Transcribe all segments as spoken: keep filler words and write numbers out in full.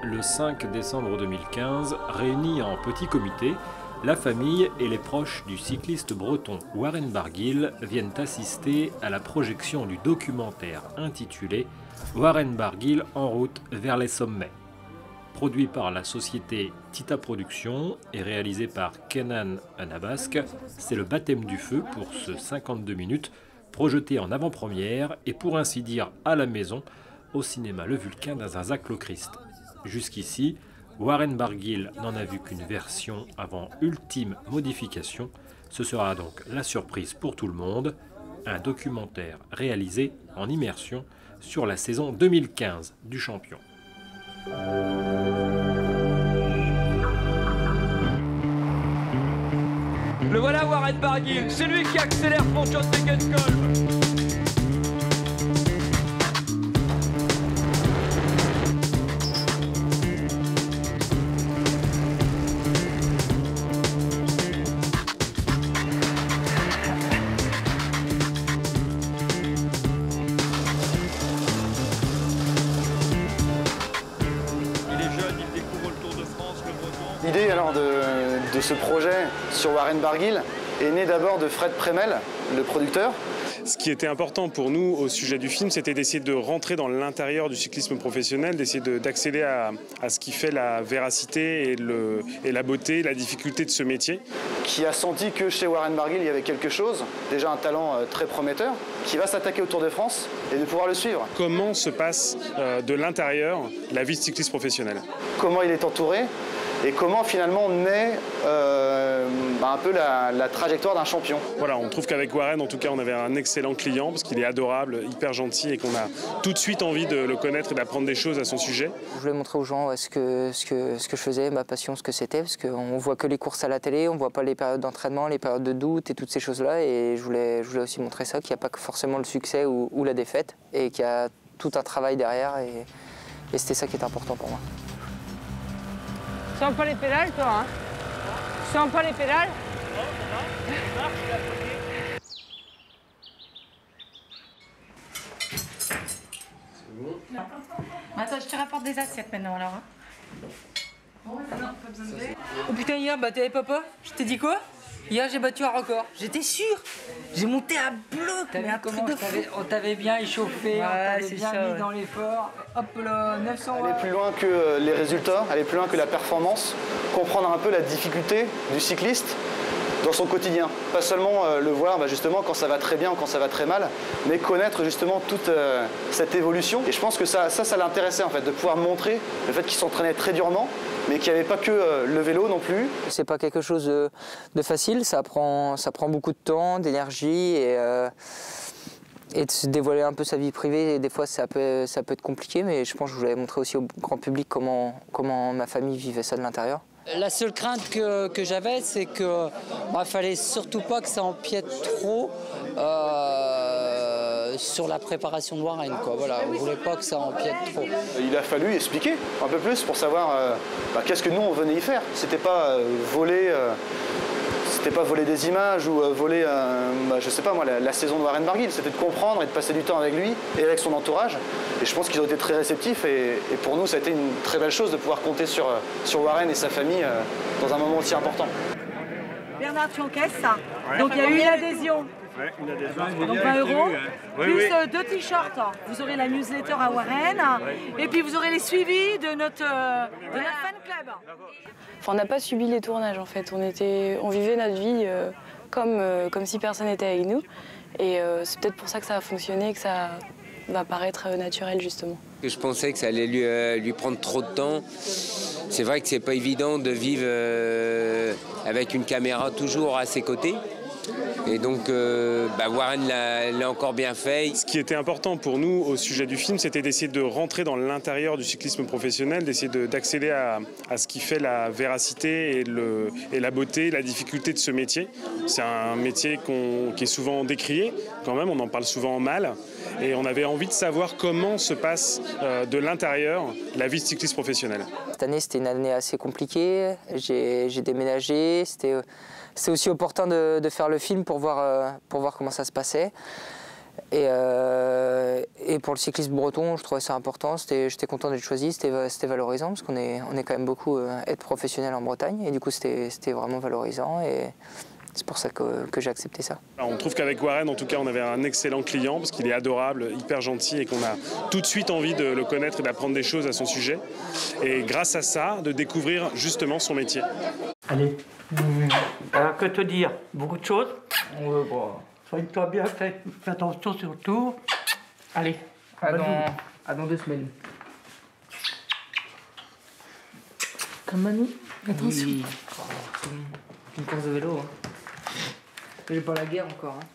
le cinq décembre deux mille quinze, réunis en petit comité, la famille et les proches du cycliste breton Warren Barguil viennent assister à la projection du documentaire intitulé « Warren Barguil en route vers les sommets ». Produit par la société Tita Productions et réalisé par Kenan Anabasque, c'est le baptême du feu pour ce cinquante-deux minutes, projeté en avant-première et pour ainsi dire à la maison, au cinéma Le Vulcain dans un Zac-le-Christ. Jusqu'ici, Warren Barguil n'en a vu qu'une version avant ultime modification. Ce sera donc la surprise pour tout le monde, un documentaire réalisé en immersion sur la saison deux mille quinze du champion. Le voilà Warren Barguil, c'est lui qui accélère pour John Degenkolb. L'idée alors de, de ce projet sur Warren Barguil est née d'abord de Fred Premel, le producteur. Ce qui était important pour nous au sujet du film, c'était d'essayer de rentrer dans l'intérieur du cyclisme professionnel, d'essayer d'accéder à, à ce qui fait la véracité et, le, et la beauté, la difficulté de ce métier. Qui a senti que chez Warren Barguil, il y avait quelque chose, déjà un talent très prometteur, qui va s'attaquer au Tour de France et de pouvoir le suivre. Comment se passe euh, de l'intérieur la vie de cycliste professionnel? Comment il est entouré? Et comment finalement naît euh, bah un peu la, la trajectoire d'un champion. Voilà, on trouve qu'avec Warren, en tout cas, on avait un excellent client parce qu'il est adorable, hyper gentil et qu'on a tout de suite envie de le connaître et d'apprendre des choses à son sujet. Je voulais montrer aux gens ouais, ce, que, ce, que, ce que je faisais, ma passion, ce que c'était, parce qu'on voit que les courses à la télé, on voit pas les périodes d'entraînement, les périodes de doute et toutes ces choses-là. Et je voulais, je voulais aussi montrer ça, qu'il n'y a pas que forcément le succès ou, ou la défaite, et qu'il y a tout un travail derrière. Et, et c'était ça qui est important pour moi. Tu sens pas les pédales, toi, hein? Tu sens pas les pédales? Non, ça marche, il a pris. C'est bon. Attends, je te rapporte des assiettes maintenant, alors. Hein. Oh, non, pas besoin de ça, oh putain, hier, bah t'avais papa? Je t'ai dit quoi? Hier, j'ai battu un record. J'étais sûr. J'ai monté à bloc. T'as vu comment on t'avait bien échauffé, ouais, on t'avait bien ça, mis ouais. dans l'effort. Hop là, neuf cents. Aller plus loin que les résultats, aller plus loin que la performance, comprendre un peu la difficulté du cycliste dans son quotidien. Pas seulement euh, le voir bah, justement quand ça va très bien ou quand ça va très mal, mais connaître justement toute euh, cette évolution. Et je pense que ça, ça, ça l'intéressait en fait, de pouvoir montrer le fait qu'il s'entraînait très durement, mais qu'il n'y avait pas que euh, le vélo non plus. C'est pas quelque chose de, de facile, ça prend, ça prend beaucoup de temps, d'énergie et, euh, et de se dévoiler un peu sa vie privée. Et des fois, ça peut, ça peut être compliqué, mais je pense que je voulais montrer aussi au grand public comment, comment ma famille vivait ça de l'intérieur. La seule crainte que, que j'avais, c'est que bah, fallait surtout pas que ça empiète trop euh, sur la préparation de Warren, quoi. Voilà, on voulait pas que ça empiète trop. Il a fallu expliquer un peu plus pour savoir euh, bah, qu'est-ce que nous on venait y faire. C'était pas euh, voler, euh, c'était pas voler des images ou euh, voler, euh, bah, je sais pas moi, la, la saison de Warren Barguil. C'était de comprendre et de passer du temps avec lui et avec son entourage. Et je pense qu'ils ont été très réceptifs et, et pour nous ça a été une très belle chose de pouvoir compter sur, sur Warren et sa famille euh, dans un moment aussi important. Bernard, tu encaisses ça. Ouais. Donc il y a eu une adhésion. Ouais, une adhésion. Donc vingt euros, oui, plus oui. Euh, deux t-shirts. Vous aurez la newsletter à Warren, ouais. Et puis vous aurez les suivis de notre, euh, de notre fan club. Enfin, on n'a pas subi les tournages en fait, on, était, on vivait notre vie euh, comme, euh, comme si personne n'était avec nous. Et euh, c'est peut-être pour ça que ça a fonctionné, que ça va paraître naturel justement. Je pensais que ça allait lui, euh, lui prendre trop de temps. C'est vrai que c'est pas évident de vivre euh, avec une caméra toujours à ses côtés. Et donc, euh, bah Warren l'a encore bien fait. Ce qui était important pour nous au sujet du film, c'était d'essayer de rentrer dans l'intérieur du cyclisme professionnel, d'essayer d'accéder à, à ce qui fait la véracité et, le, et la beauté, la difficulté de ce métier. C'est un métier qu'on, qui est souvent décrié, quand même, on en parle souvent mal. Et on avait envie de savoir comment se passe euh, de l'intérieur la vie de cycliste professionnel. Cette année, c'était une année assez compliquée. J'ai déménagé. C'était aussi opportun de, de faire le film pour voir, euh, pour voir comment ça se passait. Et, euh, et pour le cyclisme breton, je trouvais ça important, j'étais content d'être choisi, c'était valorisant parce qu'on est, on est quand même beaucoup euh, être professionnel en Bretagne et du coup c'était vraiment valorisant et c'est pour ça que, que j'ai accepté ça. Alors, on trouve qu'avec Warren, en tout cas, on avait un excellent client parce qu'il est adorable, hyper gentil et qu'on a tout de suite envie de le connaître et d'apprendre des choses à son sujet. Et grâce à ça, de découvrir justement son métier. Allez, mmh. Alors que te dire, beaucoup de choses. Euh, bon. Soigne-toi bien, fais, fais attention surtout. Allez, à dans, à dans deux semaines. Comme Manu, attention. Oui. Oh, une course de vélo. Hein. J'ai pas la guerre encore. Hein.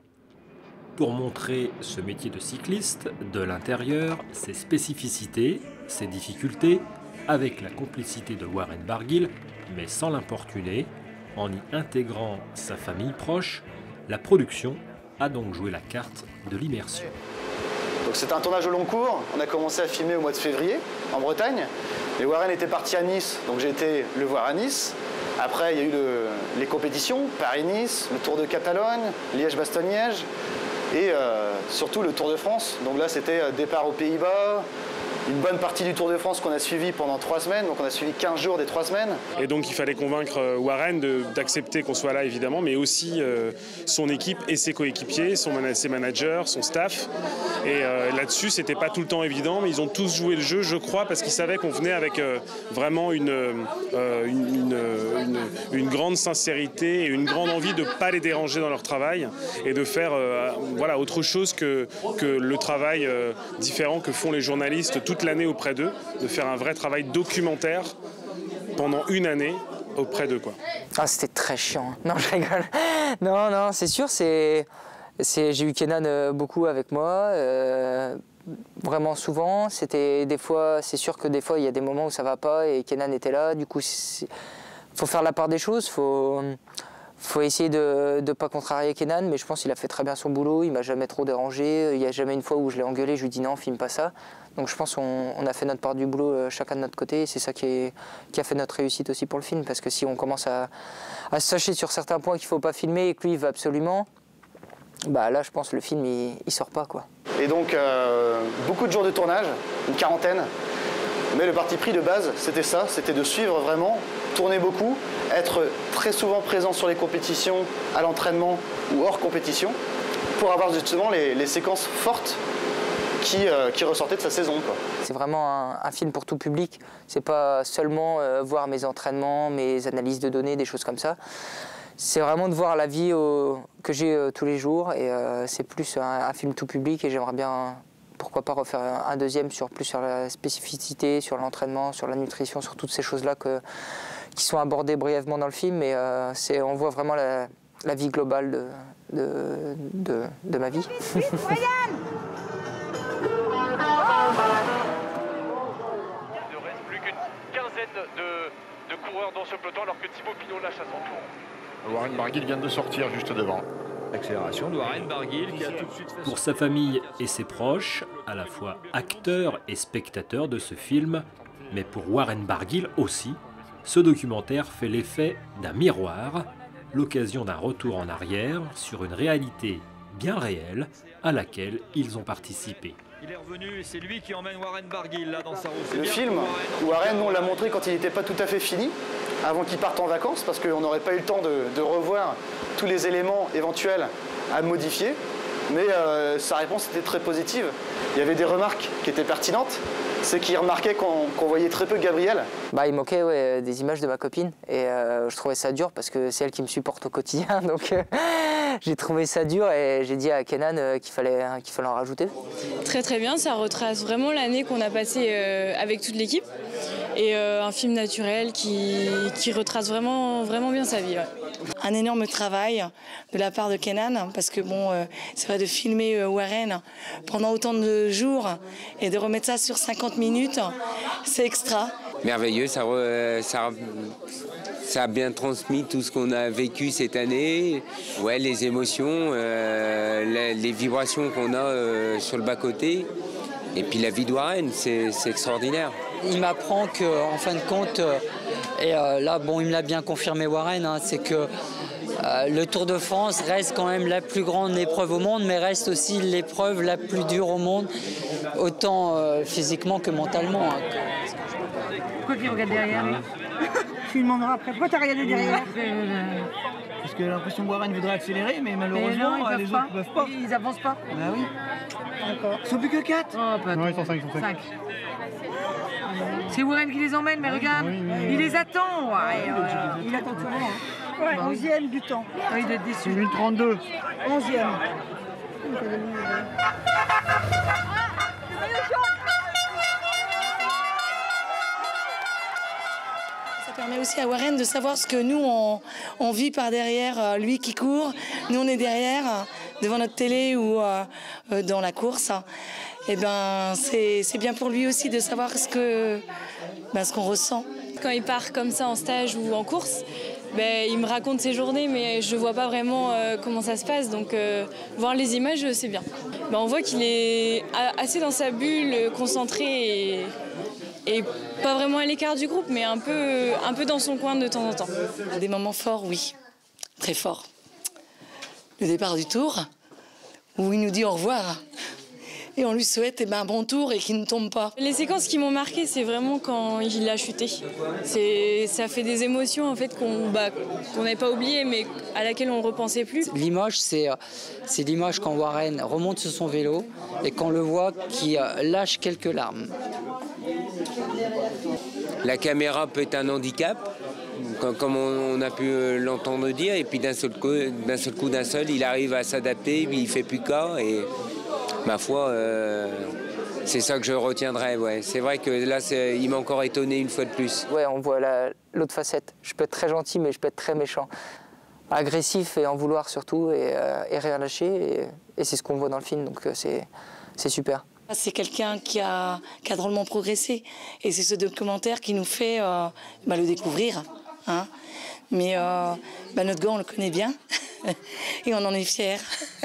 Pour montrer ce métier de cycliste, de l'intérieur, ses spécificités, ses difficultés, avec la complicité de Warren Barguil, mais sans l'importuner, en y intégrant sa famille proche, la production a donc joué la carte de l'immersion. C'était un tournage au long cours, on a commencé à filmer au mois de février en Bretagne. Et Warren était parti à Nice, donc j'ai été le voir à Nice. Après il y a eu le, les compétitions, Paris-Nice, le Tour de Catalogne, Liège-Bastogne-Liège et euh, surtout le Tour de France. Donc là c'était départ aux Pays-Bas, une bonne partie du Tour de France qu'on a suivi pendant trois semaines, donc on a suivi quinze jours des trois semaines. Et donc il fallait convaincre Warren d'accepter qu'on soit là évidemment, mais aussi euh, son équipe et ses coéquipiers, ses managers, son staff. Et euh, là-dessus, c'était pas tout le temps évident, mais ils ont tous joué le jeu, je crois, parce qu'ils savaient qu'on venait avec euh, vraiment une, euh, une, une, une, une grande sincérité et une grande envie de ne pas les déranger dans leur travail et de faire euh, voilà, autre chose que, que le travail euh, différent que font les journalistes toute l'année auprès d'eux, de faire un vrai travail documentaire pendant une année auprès d'eux, quoi. Ah, c'était très chiant. Non, je rigole. Non, non, c'est sûr, c'est... J'ai eu Kenan beaucoup avec moi, euh, vraiment souvent. C'était des fois, c'est sûr que des fois il y a des moments où ça va pas et Kenan était là. Du coup, faut faire la part des choses. Faut, faut essayer de ne pas contrarier Kenan, mais je pense qu'il a fait très bien son boulot. Il m'a jamais trop dérangé. Il n'y a jamais une fois où je l'ai engueulé. Je lui dis non, filme pas ça. Donc je pense qu'on on a fait notre part du boulot chacun de notre côté. Et c'est ça qui, est, qui a fait notre réussite aussi pour le film, parce que si on commence à, à se sacher sur certains points qu'il faut pas filmer et que lui il va absolument. Bah là, je pense que le film, il, il sort pas, quoi. Et donc, euh, beaucoup de jours de tournage, une quarantaine. Mais le parti pris de base, c'était ça, c'était de suivre vraiment, tourner beaucoup, être très souvent présent sur les compétitions, à l'entraînement ou hors compétition, pour avoir justement les, les séquences fortes qui, euh, qui ressortaient de sa saison, quoi. C'est vraiment un, un film pour tout public. C'est pas seulement euh, voir mes entraînements, mes analyses de données, des choses comme ça. C'est vraiment de voir la vie au, que j'ai euh, tous les jours et euh, c'est plus un, un film tout public et j'aimerais bien, pourquoi pas refaire un, un deuxième sur plus sur la spécificité, sur l'entraînement, sur la nutrition, sur toutes ces choses-là qui sont abordées brièvement dans le film. Mais euh, on voit vraiment la, la vie globale de, de, de, de ma vie. Il ne reste plus qu'une quinzaine de, de coureurs dans ce peloton alors que Thibaut Pinot lâche à son tour. Warren Barguil vient de sortir juste devant. Accélération de Warren Barguil qui a tout de suite fait... Pour sa famille et ses proches, à la fois acteurs et spectateurs de ce film, mais pour Warren Barguil aussi, ce documentaire fait l'effet d'un miroir, l'occasion d'un retour en arrière sur une réalité bien réelle à laquelle ils ont participé. Il est revenu et c'est lui qui emmène Warren Barguil là dans sa roue. Le film, Warren, on l'a montré quand il n'était pas tout à fait fini, avant qu'il parte en vacances, parce qu'on n'aurait pas eu le temps de, de revoir tous les éléments éventuels à modifier. Mais euh, sa réponse était très positive. Il y avait des remarques qui étaient pertinentes. C'est qu'il remarquait qu'on qu'on voyait très peu Gabrielle. Bah, il manquait ouais, des images de ma copine et euh, je trouvais ça dur parce que c'est elle qui me supporte au quotidien. Donc euh, j'ai trouvé ça dur et j'ai dit à Kenan euh, qu'il fallait, hein, qu'il fallait en rajouter. Très très bien, ça retrace vraiment l'année qu'on a passée euh, avec toute l'équipe. Et euh, un film naturel qui, qui retrace vraiment, vraiment bien sa vie. Ouais. Un énorme travail de la part de Kenan, parce que bon, euh, c'est vrai de filmer euh, Warren pendant autant de jours et de remettre ça sur cinquante minutes, c'est extra. Merveilleux, ça, re, ça, ça a bien transmis tout ce qu'on a vécu cette année. Ouais, les émotions, euh, les, les vibrations qu'on a euh, sur le bas-côté. Et puis la vie de Warren, c'est extraordinaire. Il m'apprend qu'en fin de compte, et euh, là, bon, il me l'a bien confirmé Warren, hein, c'est que Euh, le Tour de France reste quand même la plus grande épreuve au monde, mais reste aussi l'épreuve la plus dure au monde, autant euh, physiquement que mentalement. Hein. Pourquoi tu regardes derrière lui? Tu lui demanderas après. Pourquoi tu as regardé derrière? Parce que j'ai l'impression que Warren voudrait accélérer, mais malheureusement, mais non, les autres ne peuvent pas. Ils avancent pas. Bah oui. D'accord. Ils sont plus que quatre. Oh, pas non, ils sont cinq. Ils sont cinq. C'est Warren qui les emmène, mais oui, regarde, oui, oui, il les attend. Ouais, euh, il attend tout le monde. Ouais, bah, onzième du temps. Oui, il doit être déçu. une trente-deux. onzième. Ça permet aussi à Warren de savoir ce que nous, on, on vit par derrière, lui qui court. Nous, on est derrière, devant notre télé ou euh, dans la course. Et ben, c'est bien pour lui aussi de savoir ce que, ben, ce qu'on ressent. Quand il part comme ça en stage ou en course, ben, il me raconte ses journées, mais je ne vois pas vraiment euh, comment ça se passe. Donc, euh, voir les images, c'est bien. Ben, on voit qu'il est assez dans sa bulle, concentré et, et pas vraiment à l'écart du groupe, mais un peu, un peu dans son coin de temps en temps. Des moments forts, oui, très forts. Le départ du Tour, où il nous dit au revoir. Et on lui souhaite eh ben, un bon tour et qu'il ne tombe pas. Les séquences qui m'ont marqué, c'est vraiment quand il a chuté. Ça fait des émotions en fait qu'on bah, qu'on n'avait pas oubliées, mais à laquelle on ne repensait plus. L'image, c'est l'image quand Warren remonte sur son vélo et qu'on le voit qui lâche quelques larmes. La caméra peut être un handicap, comme on a pu l'entendre dire, et puis d'un seul coup, d'un seul coup, d'un seul, il arrive à s'adapter, puis il fait plus qu'à. Et ma foi, euh, c'est ça que je retiendrai. Ouais. C'est vrai que là, il m'a encore étonné une fois de plus. Ouais, on voit l'autre facette. Je peux être très gentil, mais je peux être très méchant. Agressif et en vouloir surtout, et, euh, et rien lâcher. Et, et c'est ce qu'on voit dans le film, donc c'est super. C'est quelqu'un qui a, qui a drôlement progressé. Et c'est ce documentaire qui nous fait euh, bah, le découvrir. Hein. Mais euh, bah, notre gars, on le connaît bien. Et on en est fiers.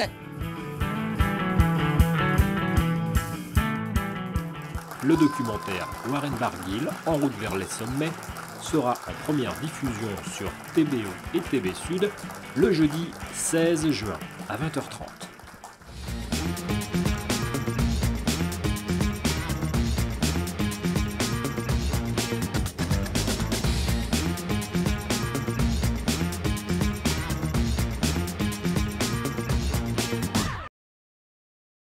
Le documentaire Warren Barguil, En route vers les sommets, sera en première diffusion sur T B O et T V Sud le jeudi seize juin à vingt heures trente.